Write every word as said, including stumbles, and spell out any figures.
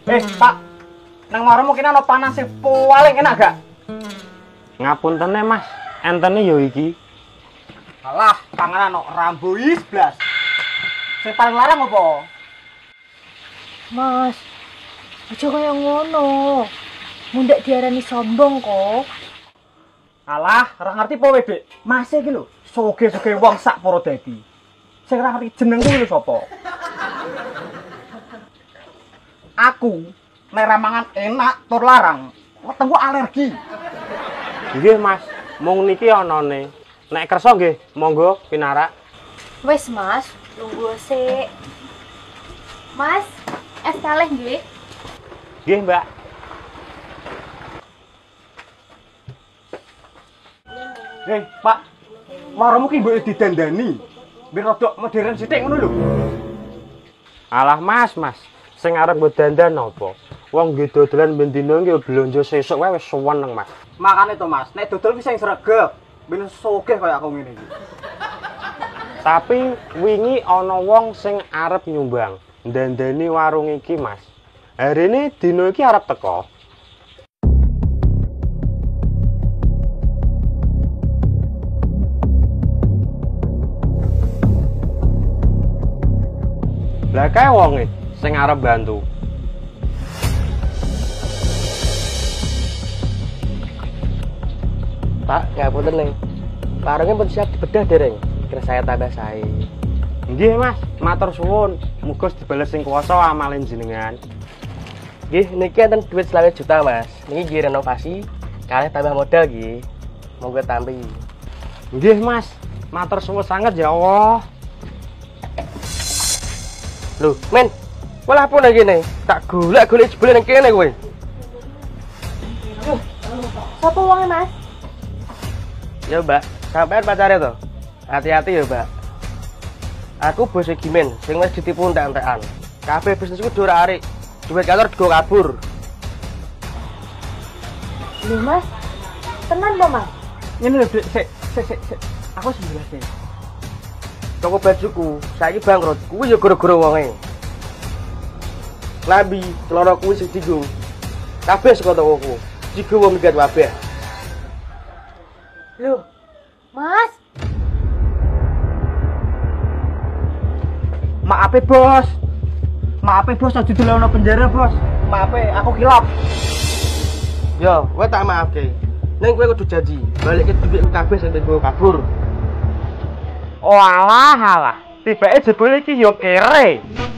Eh, Pak. Nang warung mungkin ana panas sing paling enak gak? Ngapuntene, Mas. Entene yo iki. Alah, panganan no rambui sebelas. Sing paling larang apa? Mas, aja kaya ngono. Mundak diarani sombong kok. Alah, ora ngerti apa wae, Dik. Mas iki lho, soge-soge wong sak para dadi. Sing ora ngerti jeneng kuwi lho sapa? Aku nek ra mangan enak tur larang, wetengku alergi. Nggih, Mas. Mung niki anane. Nek kersa nggih, monggo pinarak. Wes, Mas, tunggu sik. Mas, es kaleh nggih. Nggih, Mbak. Eh, Pak. Warungmu ki mbok didandani. Biar rada modern sithik ngono lho. Alah, Mas, Mas. Sing arep mbok dandan napa? Wong nggih dodolan ben dina nggih blonjo sesuk wae wis suweneng, Mas. Makane to, Mas, nek dodol ki sing sregep, ben sugih kaya aku ngene iki. Tapi wingi ana wong sing arep nyumbang ndandani warung iki, Mas. Harine dina iki arep teko. Lah kae wonge sing arep bantu. Pak, ngapunten nih. Warungnya pun siap dibedah dereng. Kira saya tambah sae. Nggih, Mas. Matur suwun. Muga dibales sing kuwasa amalin jenengan. Nggih, niki enten duit selawe juta, Mas. Niki nggih renovasi, kalih tambah modal nggih. Monggo tampi. Nggih, Mas. Matur suwun sanget ya Allah. Lho, men. Kowe lha apa iki ne? Tak golek-golek jebule ning kene kowe. Sopo wonge, Mas? Ya, Mbak. Sampeyan pacare to? Hati-hati ya, Mbak. Aku bos Gimen, sing wis ditipu entek-entekan. Kabeh bisnisku do ora arik. Duit kantor digo kabur. Lho, Mas. Tenan po, Mas? Ngene lho, Dik, sik, sik, sik, sik. Aku sebelah sik. Toko bajuku, saiki bangkrut. Kuwi ya gara-gara wonge. Lambi, celana kuwi sing dienggo. Kabeh saka tokoku. Digowo minggat wabah. Lho, Mas. Maaf e, Bos. Maaf e, Bos, aja dilewono penjara, Bos. Maaf e, aku kilap. Yo, kowe tak maafke. Ning kowe kudu janji, balikke duit kabeh sing dienggo kabur. Oh alah, alah. Tibake jebule iki yo kere.